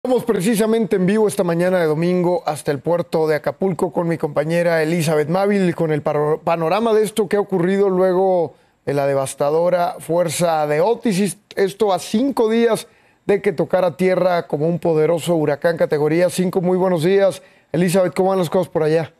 Estamos precisamente en vivo esta mañana de domingo hasta el puerto de Acapulco con mi compañera Elizabeth Mávil con el panorama de esto que ha ocurrido luego de la devastadora fuerza de Otis. Esto a 5 días de que tocara tierra como un poderoso huracán categoría 5. Muy buenos días, Elizabeth, ¿cómo van las cosas por allá?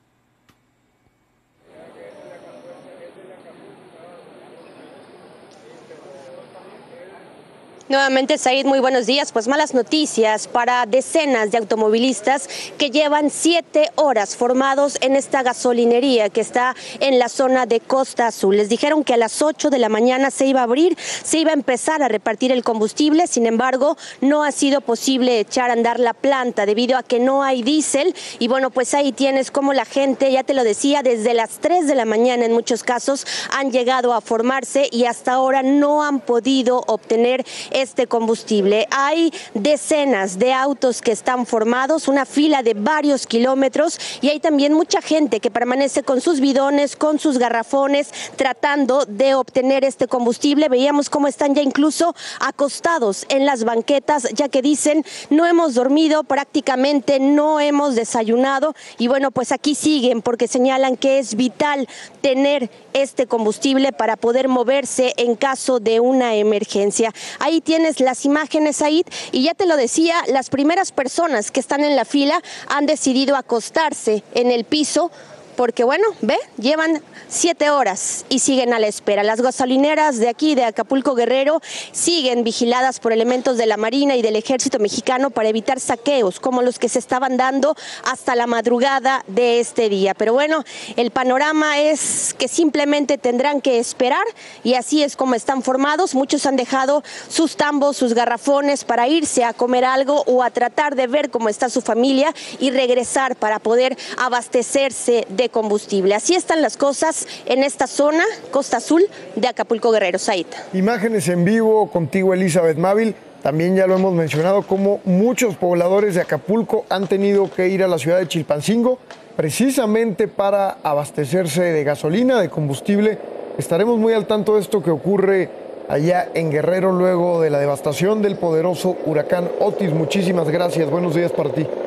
Nuevamente, Said, muy buenos días. Pues malas noticias para decenas de automovilistas que llevan 7 horas formados en esta gasolinería que está en la zona de Costa Azul. Les dijeron que a las 8 de la mañana se iba a abrir, se iba a empezar a repartir el combustible. Sin embargo, no ha sido posible echar a andar la planta debido a que no hay diésel. Y bueno, pues ahí tienes como la gente, ya te lo decía, desde las 3 de la mañana en muchos casos han llegado a formarse y hasta ahora no han podido obtener este combustible. Hay decenas de autos que están formados, una fila de varios kilómetros, y hay también mucha gente que permanece con sus bidones, con sus garrafones, tratando de obtener este combustible. Veíamos cómo están ya incluso acostados en las banquetas, ya que dicen: no hemos dormido, prácticamente no hemos desayunado, y bueno, pues aquí siguen porque señalan que es vital tener este combustible para poder moverse en caso de una emergencia. Ahí tienes las imágenes, Said, y ya te lo decía, las primeras personas que están en la fila han decidido acostarse en el piso porque, bueno, llevan 7 horas y siguen a la espera. Las gasolineras de aquí, de Acapulco Guerrero, siguen vigiladas por elementos de la Marina y del Ejército Mexicano para evitar saqueos como los que se estaban dando hasta la madrugada de este día. Pero bueno, el panorama es que simplemente tendrán que esperar, y así es como están formados. Muchos han dejado sus tambos, sus garrafones para irse a comer algo o a tratar de ver cómo está su familia y regresar para poder abastecerse de combustible. Así están las cosas en esta zona, Costa Azul de Acapulco Guerrero. Said. Imágenes en vivo contigo, Elizabeth Mávil. También ya lo hemos mencionado, como muchos pobladores de Acapulco han tenido que ir a la ciudad de Chilpancingo precisamente para abastecerse de gasolina, de combustible. Estaremos muy al tanto de esto que ocurre allá en Guerrero luego de la devastación del poderoso huracán Otis. Muchísimas gracias. Buenos días para ti.